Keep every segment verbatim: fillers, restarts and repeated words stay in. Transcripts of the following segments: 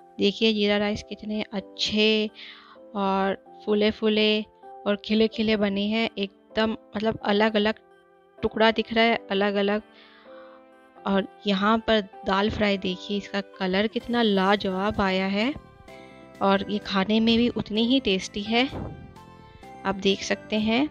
देखिए जीरा राइस कितने अच्छे और फूले फूले और खिले खिले बने हैं, एकदम मतलब अलग अलग टुकड़ा दिख रहा है, अलग अलग। और यहाँ पर दाल फ्राई देखिए, इसका कलर कितना लाजवाब आया है और ये खाने में भी उतनी ही टेस्टी है, आप देख सकते हैं।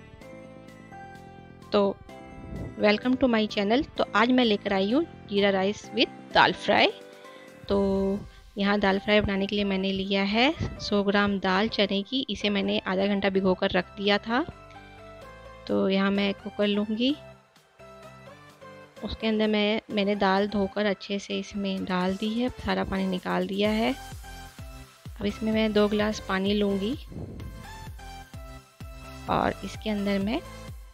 तो वेलकम टू माय चैनल। तो आज मैं लेकर आई हूँ जीरा राइस विद दाल फ्राई। तो यहाँ दाल फ्राई बनाने के लिए मैंने लिया है सौ ग्राम दाल चने की। इसे मैंने आधा घंटा भिगो कर रख दिया था। तो यहाँ मैं कुकर लूँगी, उसके अंदर मैं मैंने दाल धोकर अच्छे से इसमें डाल दी है, सारा पानी निकाल दिया है। अब इसमें मैं दो गिलास पानी लूँगी और इसके अंदर मैं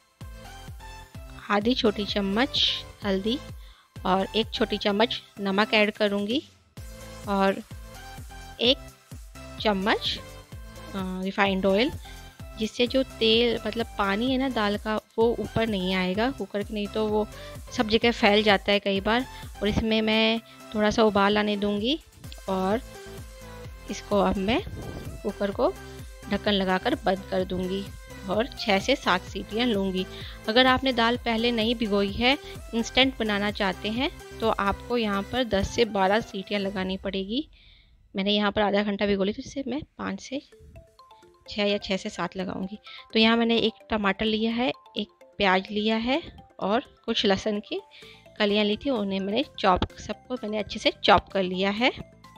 आधी छोटी चम्मच हल्दी और एक छोटी चम्मच नमक ऐड करूँगी और एक चम्मच रिफाइंड ऑयल, जिससे जो तेल मतलब पानी है ना दाल का वो ऊपर नहीं आएगा कुकर के, नहीं तो वो सब जगह फैल जाता है कई बार। और इसमें मैं थोड़ा सा उबाल आने दूँगी और इसको अब मैं कुकर को ढक्कन लगाकर बंद कर दूँगी और छः से सात सीटियाँ लूँगी। अगर आपने दाल पहले नहीं भिगोई है, इंस्टेंट बनाना चाहते हैं, तो आपको यहाँ पर दस से बारह सीटियाँ लगानी पड़ेगी। मैंने यहाँ पर आधा घंटा भिगो ली, तो इससे मैं पाँच से छः या छः से सात लगाऊंगी। तो यहाँ मैंने एक टमाटर लिया है, एक प्याज लिया है और कुछ लहसुन की कलियाँ ली थी, उन्हें मैंने चॉप सबको मैंने अच्छे से चॉप कर लिया है।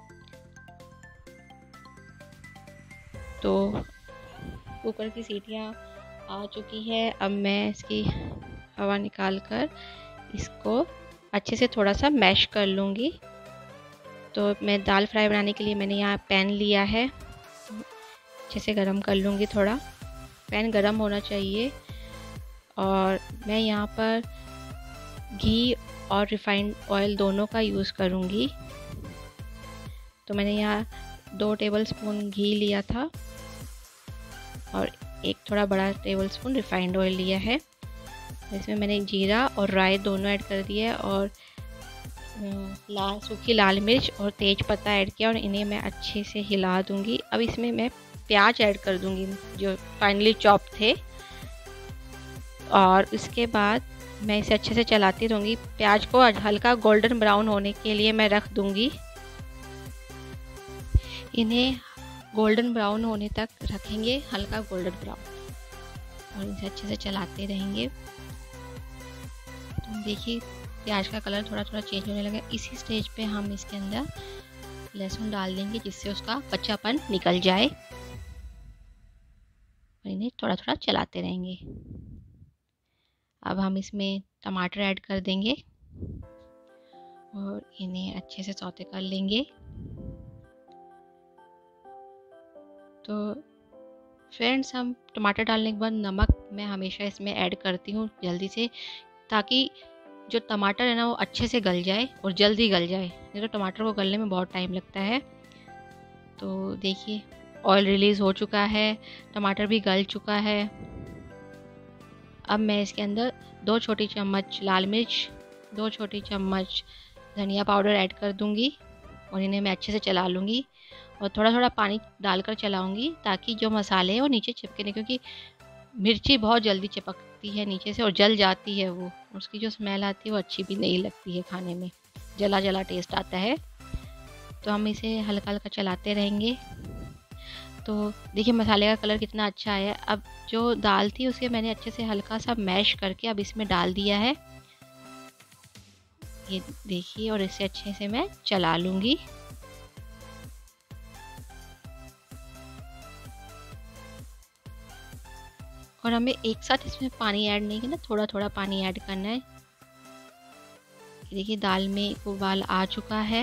तो कुकर की सीटियाँ आ चुकी है। अब मैं इसकी हवा निकाल कर इसको अच्छे से थोड़ा सा मैश कर लूँगी। तो मैं दाल फ्राई बनाने के लिए मैंने यहाँ पैन लिया है, अच्छे से गरम कर लूँगी। थोड़ा पैन गरम होना चाहिए और मैं यहाँ पर घी और रिफाइंड ऑयल दोनों का यूज़ करूँगी। तो मैंने यहाँ दो टेबलस्पून घी लिया था और एक थोड़ा बड़ा टेबलस्पून रिफाइंड ऑयल लिया है। इसमें मैंने जीरा और राई दोनों ऐड कर दिया और लाल सूखी लाल मिर्च और तेज पत्ता ऐड किया और इन्हें मैं अच्छे से हिला दूँगी। अब इसमें मैं प्याज ऐड कर दूँगी जो फाइनली चॉप थे और इसके बाद मैं इसे अच्छे से चलाती रहूँगी। प्याज को हल्का गोल्डन ब्राउन होने के लिए मैं रख दूँगी। इन्हें गोल्डन ब्राउन होने तक रखेंगे, हल्का गोल्डन ब्राउन, और इसे अच्छे से चलाते रहेंगे। तो देखिए प्याज का कलर थोड़ा थोड़ा चेंज होने लगा। इसी स्टेज पे हम इसके अंदर लहसुन डाल देंगे, जिससे उसका कच्चापन निकल जाए और इन्हें थोड़ा थोड़ा चलाते रहेंगे। अब हम इसमें टमाटर ऐड कर देंगे और इन्हें अच्छे से सौते कर लेंगे। तो फ्रेंड्स, हम टमाटर डालने के बाद नमक मैं हमेशा इसमें ऐड करती हूँ जल्दी से, ताकि जो टमाटर है ना वो अच्छे से गल जाए और जल्दी गल जाए, नहीं तो टमाटर को गलने में बहुत टाइम लगता है। तो देखिए ऑयल रिलीज़ हो चुका है, टमाटर भी गल चुका है। अब मैं इसके अंदर दो छोटी चम्मच लाल मिर्च, दो छोटी चम्मच धनिया पाउडर ऐड कर दूंगी और इन्हें मैं अच्छे से चला लूँगी और थोड़ा थोड़ा पानी डालकर चलाऊँगी, ताकि जो मसाले हैं वो नीचे चिपके नहीं, क्योंकि मिर्ची बहुत जल्दी चिपकती है नीचे से और जल जाती है वो, उसकी जो स्मेल आती है वो अच्छी भी नहीं लगती है खाने में, जला जला टेस्ट आता है। तो हम इसे हल्का हल्का चलाते रहेंगे। तो देखिए मसाले का कलर कितना अच्छा आया। अब जो दाल थी उसे मैंने अच्छे से हल्का सा मैश करके अब इसमें डाल दिया है, ये देखिए, और इसे अच्छे से मैं चला लूँगी। और हमें एक साथ इसमें पानी ऐड नहीं करना, थोड़ा थोड़ा पानी ऐड करना है। देखिए दाल में उबाल आ चुका है,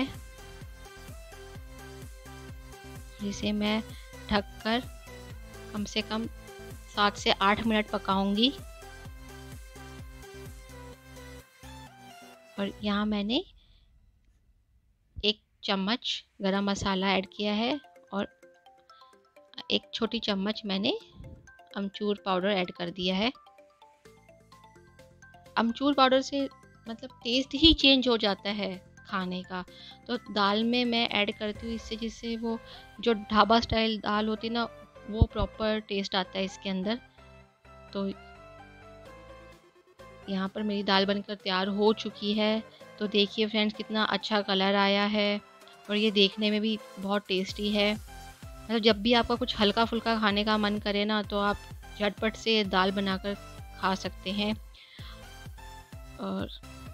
इसे मैं ढककर कम से कम सात से आठ मिनट पकाऊंगी। और यहाँ मैंने एक चम्मच गरम मसाला ऐड किया है और एक छोटी चम्मच मैंने अमचूर पाउडर ऐड कर दिया है। अमचूर पाउडर से मतलब टेस्ट ही चेंज हो जाता है खाने का। तो दाल में मैं ऐड करती हूँ इससे, जिससे वो जो ढाबा स्टाइल दाल होती है ना, वो प्रॉपर टेस्ट आता है इसके अंदर। तो यहाँ पर मेरी दाल बनकर तैयार हो चुकी है। तो देखिए फ्रेंड्स, कितना अच्छा कलर आया है और ये देखने में भी बहुत टेस्टी है। मतलब जब भी आपका कुछ हल्का फुल्का खाने का मन करे ना, तो आप झटपट से दाल बनाकर खा सकते हैं। और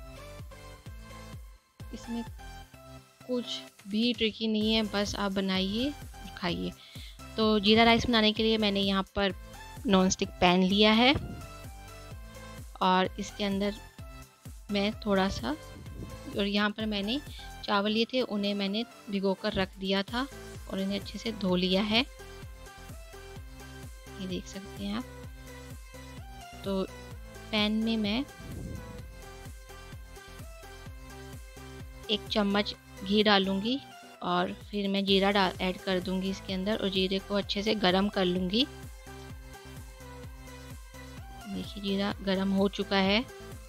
इसमें कुछ भी ट्रिकी नहीं है, बस आप बनाइए और खाइए। तो जीरा राइस बनाने के लिए मैंने यहाँ पर नॉन स्टिक पैन लिया है और इसके अंदर मैं थोड़ा सा, और यहाँ पर मैंने चावल लिए थे, उन्हें मैंने भिगोकर रख दिया था और इन्हें अच्छे से धो लिया है। ये देख सकते हैं आप। तो पैन में मैं एक चम्मच घी डालूंगी और फिर मैं जीरा डाल ऐड कर दूंगी इसके अंदर और जीरे को अच्छे से गरम कर लूँगी। देखिए जीरा गरम हो चुका है।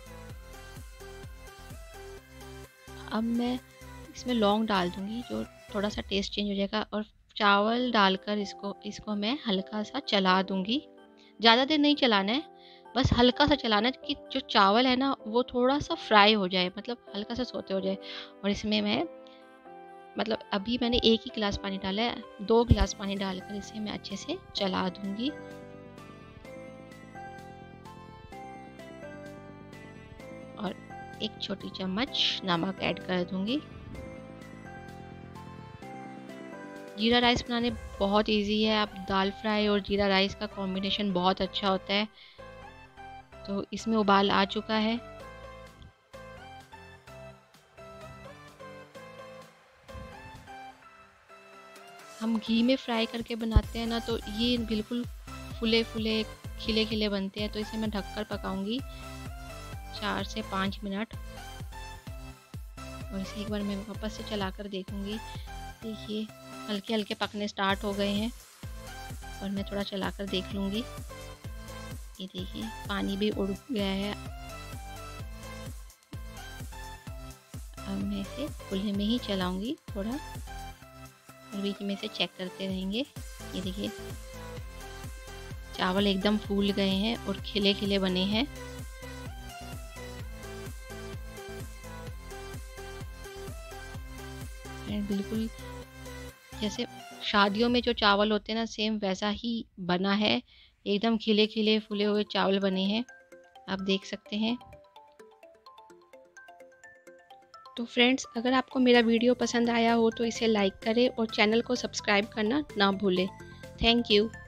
अब मैं इसमें लौंग डाल दूंगी, जो थोड़ा सा टेस्ट चेंज हो जाएगा। और चावल डालकर इसको इसको मैं हल्का सा चला दूंगी। ज़्यादा देर नहीं चलाना है, बस हल्का सा चलाना है कि जो चावल है ना वो थोड़ा सा फ्राई हो जाए, मतलब हल्का सा सोते हो जाए। और इसमें मैं मतलब अभी मैंने एक ही गिलास पानी डाला है, दो गिलास पानी डालकर इसे मैं अच्छे से चला दूंगी। और एक छोटी चम्मच नमक ऐड कर दूंगी। जीरा राइस बनाने बहुत इजी है। आप दाल फ्राई और जीरा राइस का कॉम्बिनेशन बहुत अच्छा होता है। तो इसमें उबाल आ चुका है। हम घी में फ्राई करके बनाते हैं ना, तो ये बिल्कुल फुले फुले खिले खिले बनते हैं। तो इसे मैं ढककर पकाऊंगी चार से पाँच मिनट और इसे एक बार मैं वापस से चलाकर देखूंगी। देखिए हल्के हल्के पकने स्टार्ट हो गए हैं और मैं थोड़ा चलाकर देख लूँगी। ये देखिए पानी भी उड़ गया है। अब मैं इसे खुले में ही चलाऊंगी थोड़ा और बीच में से चेक करते रहेंगे। ये देखिए चावल एकदम फूल गए हैं और खिले खिले बने हैं। बिल्कुल जैसे शादियों में जो चावल होते हैं ना, सेम वैसा ही बना है। एकदम खिले खिले फूले हुए चावल बने हैं, आप देख सकते हैं। तो फ्रेंड्स, अगर आपको मेरा वीडियो पसंद आया हो तो इसे लाइक करें और चैनल को सब्सक्राइब करना ना भूलें। Thank you.